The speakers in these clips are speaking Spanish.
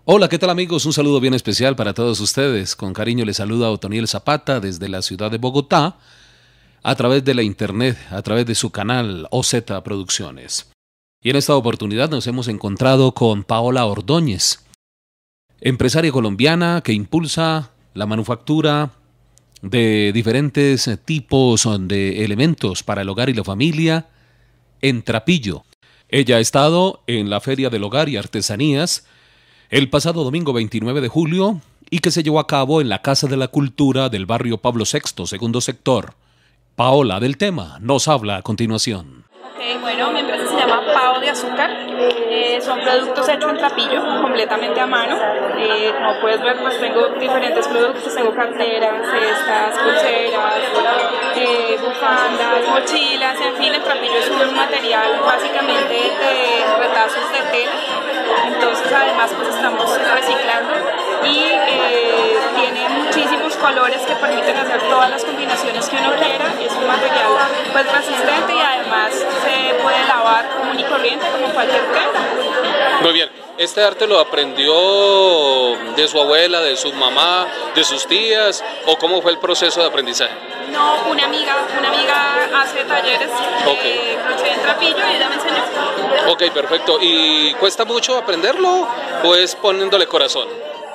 Hola, ¿qué tal amigos? Un saludo bien especial para todos ustedes. Con cariño les saluda Otoniel Zapata desde la ciudad de Bogotá, a través de la internet, a través de su canal OZ Producciones. Y en esta oportunidad nos hemos encontrado con Paola Ordóñez, empresaria colombiana que impulsa la manufactura de diferentes tipos de elementos para el hogar y la familia en Trapillo. Ella ha estado en la Feria del Hogar y Artesanías el pasado domingo 29 de julio y que se llevó a cabo en la Casa de la Cultura del barrio Pablo VI, segundo sector. Paola del tema nos habla a continuación. Bueno, mi empresa se llama Pao de Azúcar. Son productos hechos en Trapillo, completamente a mano. Como puedes ver, pues tengo diferentes productos. Tengo carteras, cestas, pulseras, bufandas, mochilas. En fin, el Trapillo es un material básicamente de retazos de tela. Entonces, además, pues estamos reciclando y tiene muchísimos colores que permiten hacer todas las combinaciones que uno quiera. Es un material pues resistente y además se puede lavar común y corriente como cualquier prenda. Muy bien, ¿este arte lo aprendió de su abuela, de su mamá, de sus tías o cómo fue el proceso de aprendizaje? No, una amiga hace talleres de crochet en Trapillo y ella me enseñó. Ok, perfecto. ¿Y cuesta mucho aprenderlo o es poniéndole corazón?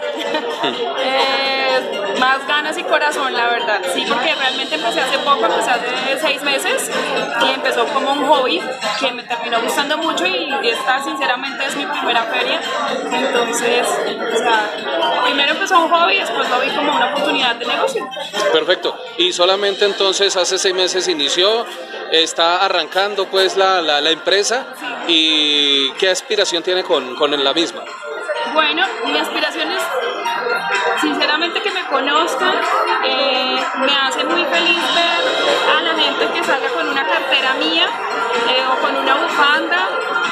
Más ganas y corazón, la verdad. Sí, porque realmente empecé hace poco, empecé hace 6 meses y empezó como un hobby que me terminó gustando mucho y esta sinceramente es mi primera feria. Entonces, primero empezó un hobby y después lo vi como una oportunidad de negocio. Perfecto. Y solamente entonces hace 6 meses inició, está arrancando pues la empresa. Sí. ¿Y qué aspiración tiene con la misma? Bueno, mi aspiración es sinceramente que me conozcan. Me hace muy feliz ver a la gente que salga con una cartera mía o con una bufanda.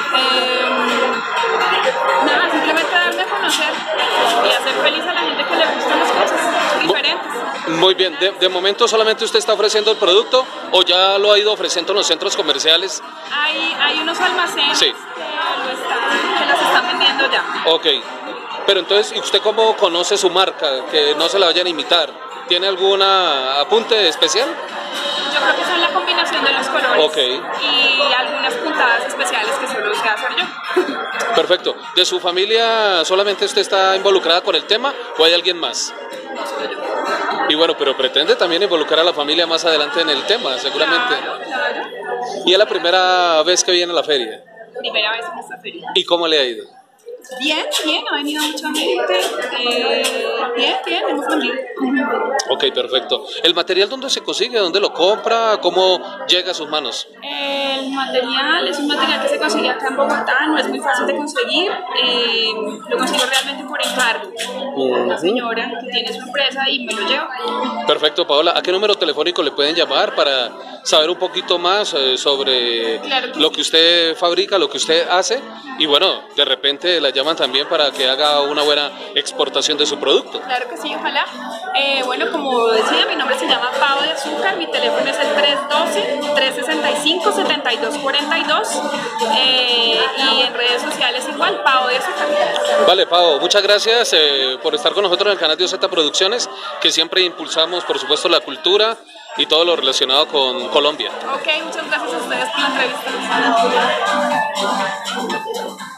Nada, simplemente darme a conocer y hacer feliz a la gente que le gustan las cosas diferentes. Muy bien, de momento solamente usted está ofreciendo el producto o ya lo ha ido ofreciendo en los centros comerciales. Hay unos almacenes, sí, que las están vendiendo ya. Ok, pero entonces, ¿y usted cómo conoce su marca? Que no se la vayan a imitar. ¿Tiene algún apunte especial? Yo creo que son la combinación de los colores y algunas puntadas especiales que solo sé hacer yo. Perfecto. ¿De su familia solamente usted está involucrada con el tema o hay alguien más? No, soy yo. Y bueno, pero pretende también involucrar a la familia más adelante en el tema, seguramente. Claro. ¿Y es la primera vez que viene a la feria? Primera vez en esta feria. ¿Y cómo le ha ido? Bien, ha venido mucha gente, bien, hemos venido. Ok, perfecto. ¿El material dónde se consigue? ¿Dónde lo compra? ¿Cómo llega a sus manos? El material es un material que se consigue acá en Bogotá, no es muy fácil de conseguir, lo consigo realmente por encargo. Una señora que tiene su empresa y me lo lleva. Perfecto, Paola. ¿A qué número telefónico le pueden llamar para saber un poquito más sobre lo que usted fabrica, lo que usted hace? Y bueno, de repente la llaman también para que haga una buena exportación de su producto. Claro que sí, ojalá. Bueno, como decía, mi nombre se llama Pao de Azúcar, mi teléfono es el 312-365-7242 y en redes sociales igual, Pao de Azúcar. Vale, Pao, muchas gracias por estar con nosotros en el canal de OZ Producciones, que siempre impulsamos, por supuesto, la cultura y todo lo relacionado con Colombia. Ok, muchas gracias a ustedes por la entrevista.